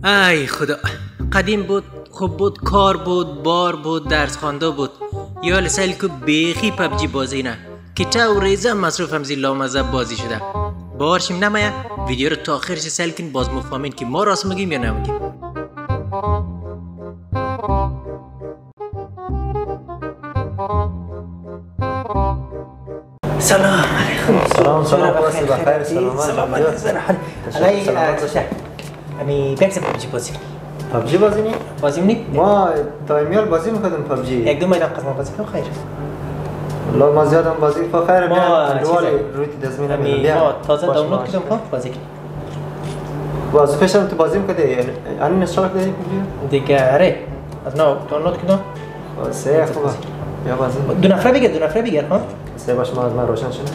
ای خدا، قدیم بود، خوب بود، کار بود، بار بود، درس خوانده بود. یا لسل که بیخی پبجی بازی نه که تا و ریزه مصروفم زی لامذهب بازی شده. بارشیم نمایه ویدیو رو تا آخرش سل کن باز مفهمین که ما راست میگیم یا نمیگیم. سلام علیکم. سلام بخیر. سلامت. امی بکس پبجی بازی کنی؟ بازی نی؟ ما دائمیال بازی میکردیم پبجی. یک دو میدان قسم بازی کنم خیر. لا ما زیادم بازی کنم خیر. ما دوال رویتی دزمینه میدم. ما تازه دانلود کردم کنم بازی کنم. بازی پیشم تو بازی میکردی؟ آن اشتراک داری پبجی؟ دیگه آره. از نو دانلود کردم. سه خوبه. یا بازی. دو نفره بگیر ها. سه باش ما از من روشن شد.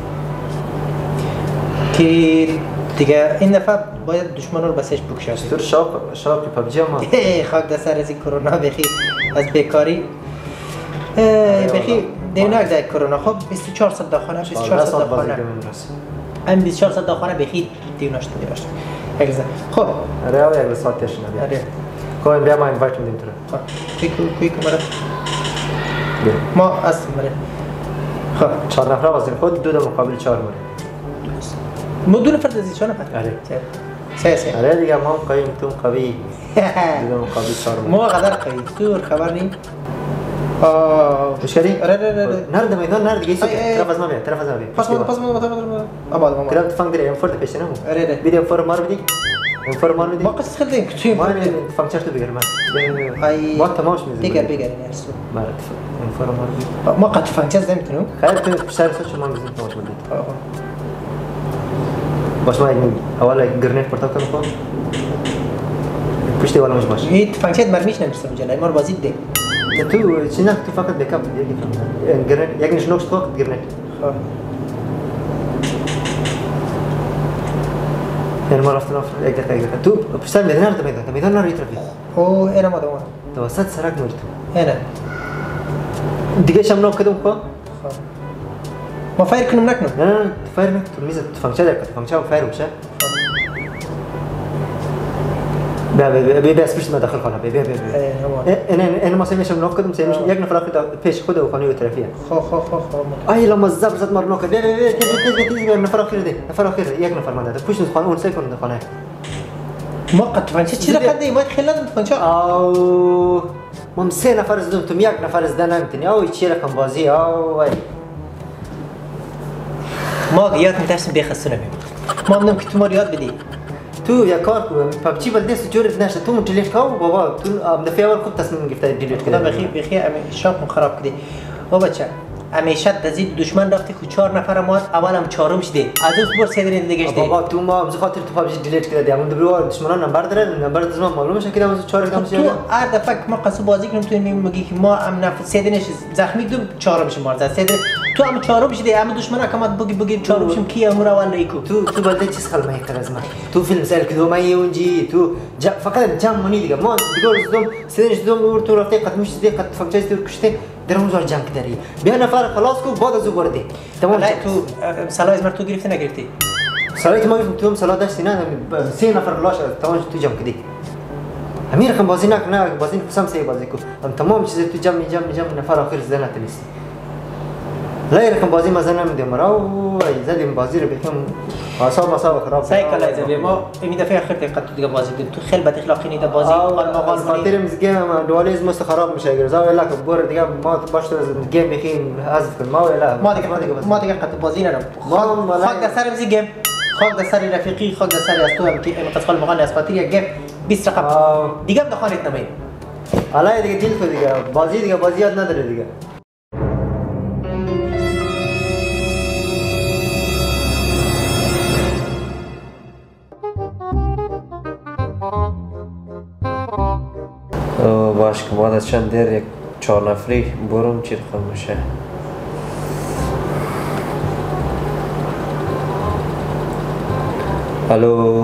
که دیگه این دفعه باید دشمن رو بسش بکشیم. تو شاپ پبجی ما. خاک دست سر از این کرونا بخی از بیکاری. بخی دیونک در کرونا خب 24 ساعت داخله 24 ساعت داخله. هم 24 ساعت داخله بخی دیوناش دیوناش. اگزا خب آره یک ساعت تاش نبود. آره. کوین بیا ما اینوایت میدیم تو. کویک مرا. ما اصلا مرا. خب 4 نفر بازی خود دو مقابل 4 مرا. ما دو نفر دزی 4 نفر. آره. سه. آره دیگه ما قوی تو قوی. دو مقابل 4 مرا. ما قدر قوی تو خبر نی. مشکلی؟ آره. نرد میدان نرد دیگه طرف از ما بیا. پاس ما آباد ما. طرف فنگ داره فورد پیش نمو. آره. بیدیم فور مار بدی. فور مار بدی. ما قصد خدیم که ما فنگ چرت بگیر من. ما تمامش میزنیم. بگیر نیست. ما فور مار بدی. ما قد فنگ چه زدیم کنم؟ خیلی تو بیشتر سوچ ما میزنیم تمامش بدی. باش ما اول گرنیت پرتاب کنم. پشتی والا مش باش. این فنگ چه مرمیش نمیشتم جلای ما بازی ده. تو چینا تو فقط بیکاپ دیگه فهم. گرنیت یک نشنوکس تو گرنیت. يعني ما رفت اقدر تو بستان ميدان نار يترفي انا ما دوام توسط سرق ملت انا دقيقه شمنو كده مكو ما فاير كنم نكنم لا فاير نك الميزه فانكشن فاير وش بي بس مش ما دخل خانه بي انا ما سميش شمنو كده مسميش يقنا في الاخر بيش خده وخانه يترفيها اي لما الزب زاد مرنو كده بي نفر اخير دي نفر اخير يقنا في المنطقه كوش نخانه ونسيكون خانه ما قد فانش چی قد ما خلال فانش او مم سه نفر زدم تو یک نفر زدن نمیتونی او چی رقم بازی او ما یاد میترسم بخسته نمیم ما منم که تو ما یاد بدی تو یا کار پبجی بلده سجورت نشه تو دیلیت کاو بابا تو دفعه اول خوب تصمیم گرفته دیلیت کنی بخی امی شاپ خراب کردی او بچه همیشه دزید دشمن رفتی که 4 نفر مات اولم چهارم شدی از اون بار سه دنده دیگه شدی بابا تو ما از خاطر تو پبجی دیلیت کردی همون دبلو دشمنان نمبر داره نمبر دزما معلومه شه که از 4 کم شد تو هر دفعه ما قصو بازی کنیم تو میگی که ما ام نفر سه دنش زخمی دو چهارم شما زد سه تو هم چهارم شدی هم دشمنا کمات بگی چهارم شم کی امور اول لیکو تو بلده چیز خل ما کرد از ما تو فیلم سال که ما یونجی تو فقط جام منی دیگه ما دیگه زدم سه دم اور تو رفته قد مش دی قد فکر چیز کشته درم زور جنگ داری بیا نفر خلاص کو بعد از وردی تمام تو سلام از تو گرفتی نگرفتی سلامت ما گفتم تو سلام داشتی نه سه نفر لاش تمام تو جمع کردی امیر خان بازی نه بازی قسم سه بازی کو تمام چیز تو جمع نفر آخر زدن نتونستی لا يركن بازی مزه نمیده مرا و زدیم بازی رو بخیم حساب خراب سایکل زدی ما این دفعه آخر دقت دیگه بازی دید تو خیلی بد اخلاقی نیده بازی قال خاطر گیم دوالیزم خراب میشه اگر زاویه لا بور دیگه ما باشه گیم بخیم حذف کن ما ولا ما دیگه قط بازی ندارم خاک دستر بزی گیم خاک دستر رفیقی خاک دستر از تو هم که این قصقال مغان از خاطر یک گیم 20 رقم دیگه هم دخانت نمید حالا دیگه دیل تو دیگه بازی یاد نداره دیگه باش که بعد از چند دیر یک 4 نفری برم چی رقم میشه الو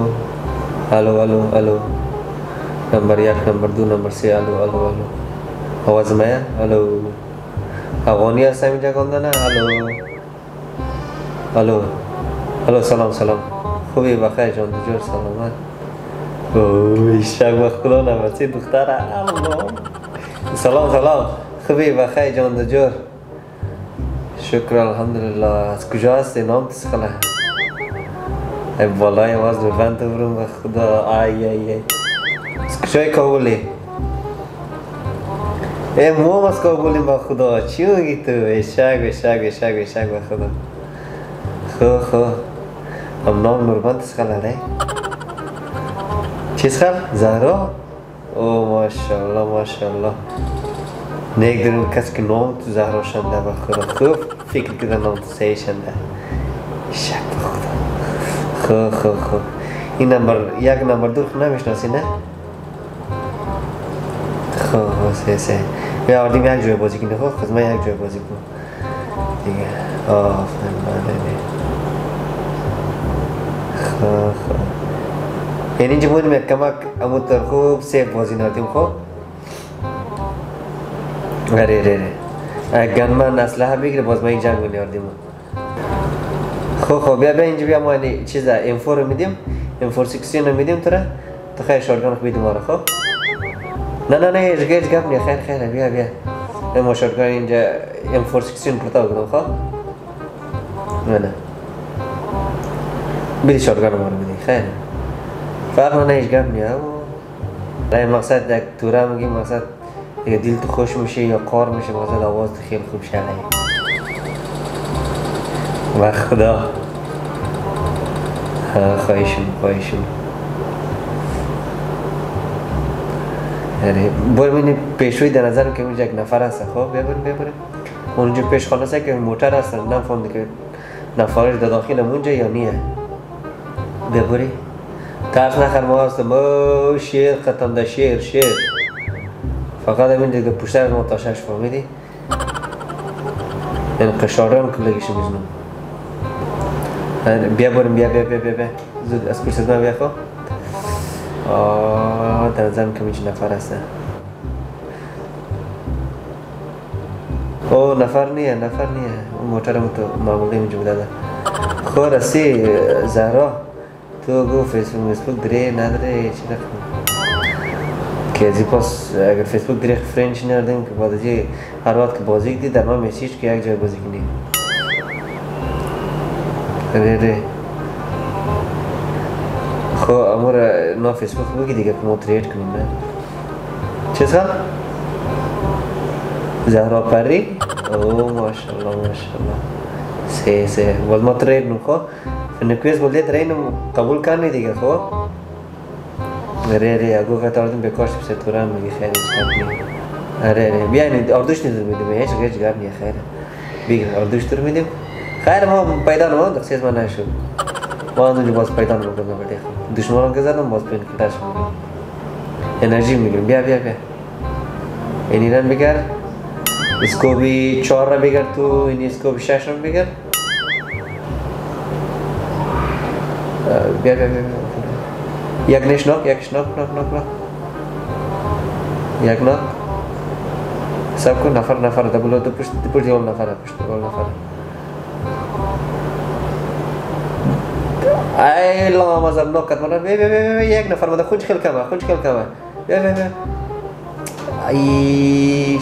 نمبر 1 نمبر 2 نمبر 3 الو آواز میاد افغانی هستم اینجا گنده نه الو سلام خوبی بخیر جان جور سلامت اوه شک به خدا نمسی دختر الله. سلام خوبی بخیر جان دجور؟ شکر الحمدلله. از کجا هستی؟ نام تسخله؟ ای بالای آواز دوربند برون به خدا. ای از کجای کابلی؟ ای موام از کابلی به خدا. چی میگی تو؟ شک به خدا. خو هم نام نوربند تسخله لی؟ چی سخل؟ زهرا؟ او ماشاءالله نیک درون کس که نام تو زهرا شنده به خدا. خوب فکر کده نام تو سعی شنده. شک به خدا. خو این نمبر یک نمبر دو خود نمیشناسی نه؟ خو سه بیا آردیم یک جای بازی کنی. خب خود من یک جای بازی کن دیگه. آفرین بله. خو یعنی اینجا بودیم یک کمک اموتر خوب سیف بازی نردیم. خب ره گنمن اسلحه بگیره باز ما این جنگ رو نیاردیم. خب بیا اینجا بیا ما چیزا M4 رو میدیم. M4 16 رو میدیم تو خیلی شارگان رو بیدیم آره. خب نه هیچ گپ نی. خیر بیا ما شارگان اینجا M4 16 پرتاو کنم. خب نه بیدی شارگان رو بیدی. خیر فرق نه هیچ گپ نی. رای مقصد یک توره میگیم مقصد دیگه دل تو خوش میشه یا کار میشه مقصد آواز تو خیلی خوب شده و خدا. خواهیشون باید بینی پیشوی در نظرم که اونجا یک نفر هست. خب بیا بریم اونجا پیش خانه هست که موتر هستن. نفهمده که نفرش در داخل اونجا یا نیه. بیا بری ترس نخر ما هستم. شیر ختم ده شیر فقط همین دیگه پشتر ما تاشش فهمیدی؟ این قشاره هم کلگیش میزنم. بیا بریم بیا زود از پشت از من بیا. خب در نظرم که میچه نفر هسته. نفر نیه اون موترم تو معمولی میجه بوده. خب رسی زهرا تو گو فیسبوک داره نداره چی رقم که ازی پاس اگر فیسبوک داره فرنچ نردیم که بعد ازی هر وقت که بازی کدی در ما میسیج که یک جای بازی کنیم. ره خب امور نا فیسبوک بگی دیگه که ما ترید کنیم نه؟ چه سال؟ زهرا پری؟ ماشاءالله سه باز ما ترید نو. خب فنکویز بولده ترید نو قبول کنی دیگه. خب ره اگو قطاردیم بکاش بسه تورم میگی خیلی چکم ره بیاین اردوش نیدر میدیم هیچ گرد نیه. خیره بگیر اردوش تور میدیم. خیر ما پیدا نمون دقیقه من نشد ما اندونی باز پیدا نمون بردیم دشمنان که زدم باز پین کلش میگیم انرژی میگیم. بیا این ایران بگر اسکوبی 4 را بگر تو این اسکوبی 6 را بگر. بیا یک نشناک یک ناک سب کن نفر دبلو دو پشت دیول نفر ای لا مازم ناک کد مالا بیا یک نفر مده خونج خیل کمه بیا ای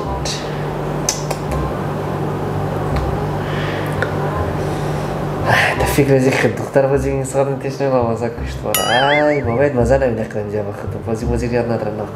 فکر از یک دختر بازی این سال نتیش نمیم آوازه کشت باره. ای ما باید مزه نمیم نکنم اینجا بخودم بازی یاد ندارم ناک.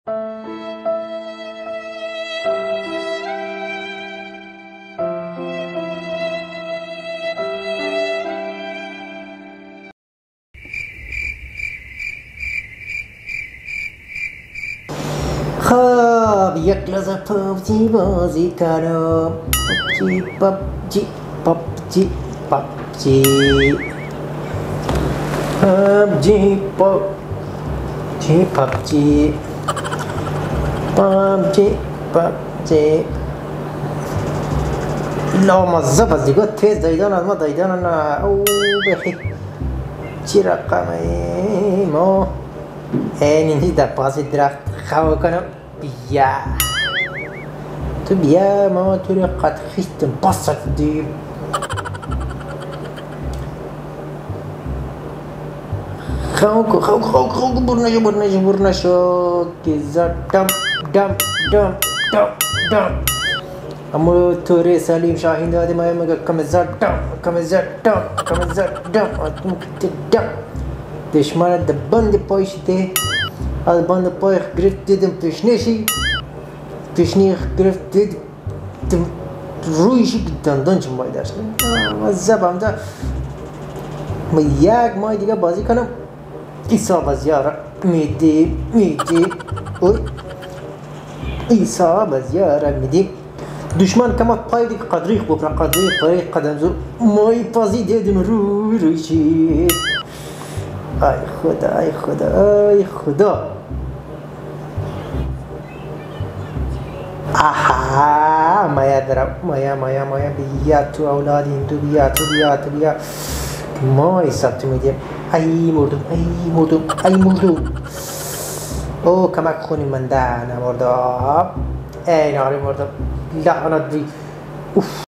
خب یک لحظه پابجی بازی کنم. پابجی PUBG لا مزه بازی گفت تیز دایدان از ما دایدان نه او بخی چی رقمه ما اینی در پاس درخت خواه کنم. بیا ما تو رو قد خیستم پاسد دیم خوک بر نشو که زد دم دم دم دم دم اما توره سلیم شاهین داده ما مگه کم زد دم دشمن د بند پایش ده از بند پای گرفت دیدم پیشنشی گرفت دید رویشی دندان چه مای داشت مذبم ده ما یک ماه دیگه بازی کنم ایسا بازیارا میدی اوی ایسا بازیارا میدی دشمن کما پای دیگه قدریخ بپرا قدریخ قدم زور مای بازی دیدم رویشی ای خدا آها مایا درم مایا بیا تو اولادی تو بیا ما ایسات میدیم ای مردم او کمک خونی من ده نمردم ای ناری مردم لعنت بی اوف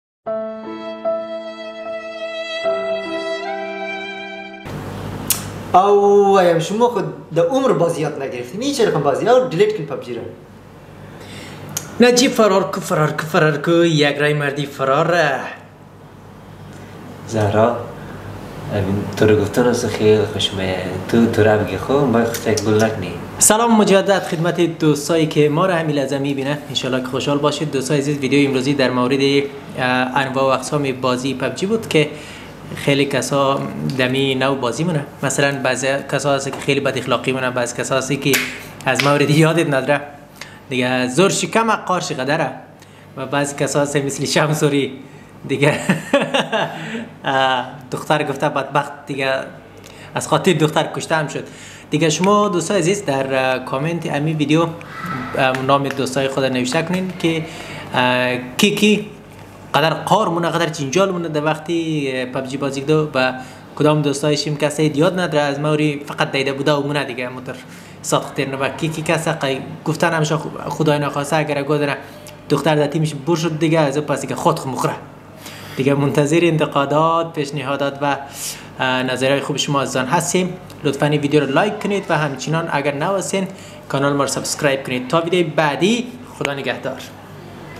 او ایم شما خود در عمر بازیات نگرفتین این چه رقم بازی ها دیلیت کن پبجی را نجیب فرار کو یک رای مردی فرار زهرا تو رو گفتن از خیلی خوش میاد تو رو بگی خوب ما خودت گل نکنی. سلام مجدد خدمت دوستایی که ما را همین لحظه میبینن انشالله که خوشحال باشید. دوستای عزیز ویدیو امروزی در مورد انواع و اقسام بازی پبجی بود که خیلی کسا دمی نو بازی مونه. مثلا بعضی کسا هست که خیلی بد اخلاقی مونه، بعضی کسا هست که از مورد یادت نداره دیگه زور شکم قارش قدره و بعضی کسا هست مثل شمسوری دیگه دختر گفته بدبخت دیگه از خاطر دختر کشته هم شد دیگه. شما دوستای عزیز در کامنت امی ویدیو نام دوستای خود نوشته کنین که کی قدر قار مونه قدر جنجال مونه در وقتی پبجی بازی دو و کدام دوستایشیم کسی یاد نداره از موری فقط دیده بوده و مونه دیگه متر صادق ترنه و کی کسی گفتن همشه خدای نخواسته اگر گودره دختر در تیمش بور شد دیگه از پس دیگه خود مخره دیگه. منتظر انتقادات، پیشنهادات و نظرهای خوب شما عزیزان هستیم. لطفاً این ویدیو رو لایک کنید و همچنان اگر نوستین کانال ما رو سابسکرایب کنید. تا ویدیو بعدی خدا نگهدار.